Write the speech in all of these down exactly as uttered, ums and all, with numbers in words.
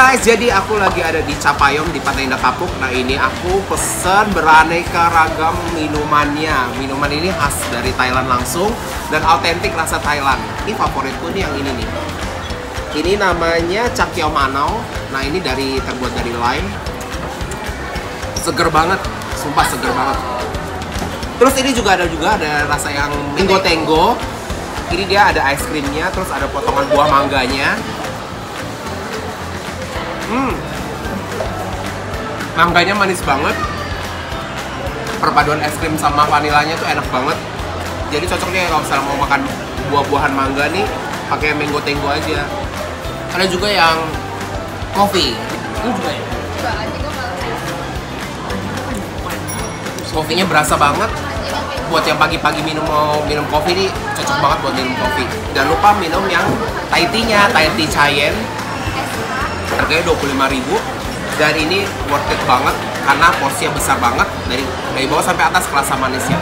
guys, jadi aku lagi ada di Capayong di Pantai Indah Kapuk. Nah ini aku pesen beraneka ragam minumannya. Minuman ini khas dari Thailand langsung dan autentik rasa Thailand. Ini favoritku nih yang ini nih. Ini namanya Chak Kiao Manao. Nah ini dari terbuat dari lime. Seger banget, sumpah seger banget. Terus ini juga ada juga ada rasa yang Tenggo Tenggo. Ini dia ada ice creamnya, terus ada potongan buah mangganya. Hmm, mangganya manis banget. Perpaduan es krim sama vanilanya tuh enak banget. Jadi cocoknya kalau misalnya mau makan buah-buahan mangga nih, pakai Mango Tenggo aja. Ada juga yang coffee. Ini juga ya. Kopinya berasa banget. Buat yang pagi-pagi minum mau minum kopi nih cocok banget buat minum kopi. Jangan lupa minum yang Thai tea-nya, Thai tea Chayen. Harganya dua puluh lima ribu dan ini worth it banget karena porsinya besar banget dari dari bawah sampai atas kerasa manisnya.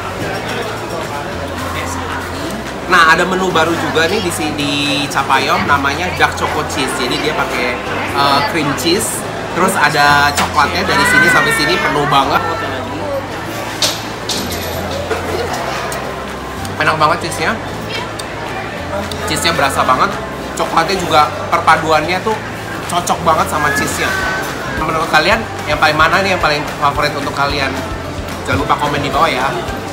Nah ada menu baru juga nih di sini di Capayong namanya Dark Choco Cheese. Jadi dia pakai uh, cream cheese, terus ada coklatnya dari sini sampai sini penuh banget. Enak banget cheese-nya. Cheese-nya berasa banget. Coklatnya juga perpaduannya tuh cocok banget sama cheese-nya. Menurut kalian yang paling mana nih yang paling favorit untuk kalian? Jangan lupa komen di bawah ya.